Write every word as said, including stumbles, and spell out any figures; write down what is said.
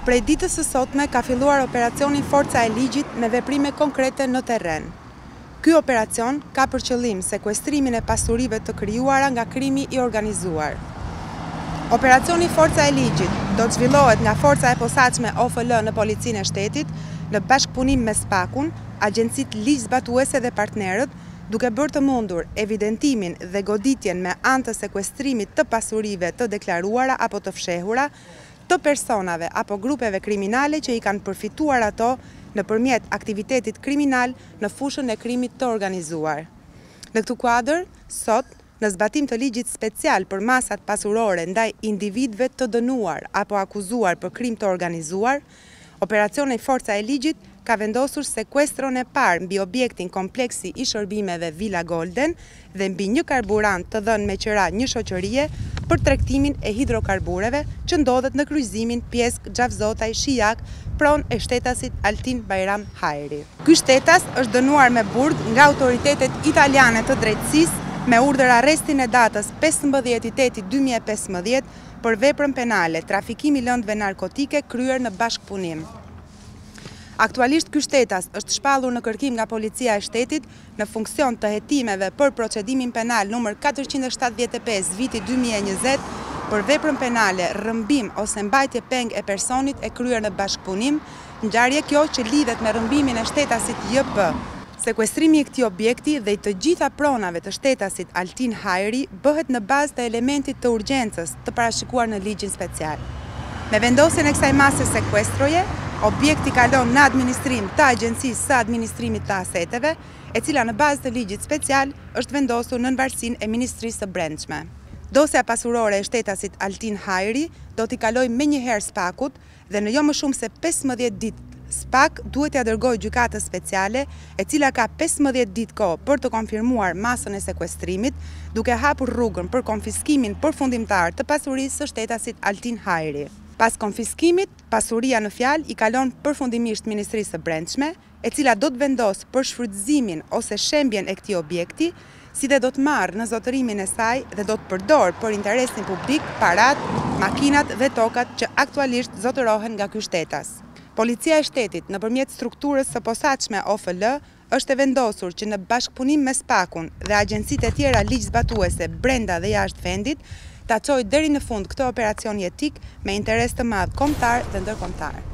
Prej ditës së sotme ka filluar operacioni Forca e Ligjit me veprime konkrete në terren. Ky operacion ka për qëllim sekuestrimin e pasurive të krijuara nga krimi i organizuar. Operacioni Forca e Ligjit do të zhvillohet nga Forca e Posaçme O F L në Policinë e Shtetit në bashkëpunim me SPAK-un, agjencitë ligjzbatuese dhe partnerët, duke bërë të mundur evidentimin dhe goditjen me anë të sekuestrimit të pasurive të deklaruara apo të fshehura të personave apo grupeve kriminale që i kanë përfituar ato nëpërmjet aktivitetit kriminal në fushën e krimit të organizuar. Në këtë kuadër, sot, në zbatim të ligjit special për masat pasurore ndaj individëve të dënuar apo akuzuar për krim të organizuar, operacioni Forca e Ligjit ka vendosur sekuestron e parë mbi objektin kompleksi i shërbimeve Villa Golden dhe mbi një karburant të dhënë me qëra një shoqërie për tregtimin e hidrokarbureve që ndodhet në kryqëzimin Pjesk Xhavzotaj Shijak pronë e shtetasit Altin Bajram Hajri. Ky shtetas është dënuar me burg nga autoritetet italiane të drejtësisë me urdhër arrestin e datës pesëmbëdhjetë teti dy mijë e pesëmbëdhjetë për veprën penale trafikimi lëndëve narkotike kryer në bashkëpunim. Aktualisht ky shtetas është shpallur në kërkim nga Policia e Shtetit në funksion të hetimeve për procedimin penal numër katërqind e shtatëdhjetë e pesë viti dy mijë e njëzet për veprën penale rrëmbim ose mbajtje peng e personit e kryer në bashkëpunim, ngjarje kjo që lidhet me rrëmbimin e shtetasit J P. Sekuestrimi i këtij objekti dhe i të gjitha pronave të shtetasit Altin Hajri bëhet në bazë të elementit të urgjencës të parashikuar në ligjin special. Me vendosjen e kësaj mase sekuestroje, objekti kalon në administrim të Agjencisë së Administrimit të Aseteve, e cila në bazë të ligjit special është vendosur në varësinë e Ministrisë së Brendshme. Dosja pasurore e shtetasit Altin Hajri do t'i kalojë menjëherë SPAK-ut dhe në jo më shumë se pesëmbëdhjetë ditë SPAK duhet t'ia dërgojë gjykatës speciale, e cila ka pesëmbëdhjetë ditë kohë për të konfirmuar masën e sekuestrimit, duke hapur rrugën për konfiskimin përfundimtar të pasurisë së shtetasit Altin Hajri. Pas konfiskimit, pasuria në fjalë i kalon përfundimisht Ministrisë së Brendshme, e cila do të vendosë për shfrytëzimin ose shembjen e këtij objekti, si dhe do të marrë në zotërimin e saj dhe do të përdorë për interesin publik parat, makinat dhe tokat që aktualisht zotërohen nga ky shtetas. Policia e Shtetit, nëpërmjet strukturës së posaçme O F L, është e vendosur që në bashkëpunim me SPAK-un dhe agjencitë e tjera ligjzbatuese brenda dhe jashtë vendit, ta çojë deri në fund këtë operacion jetik me interes të madh kombëtar dhe ndërkombëtar.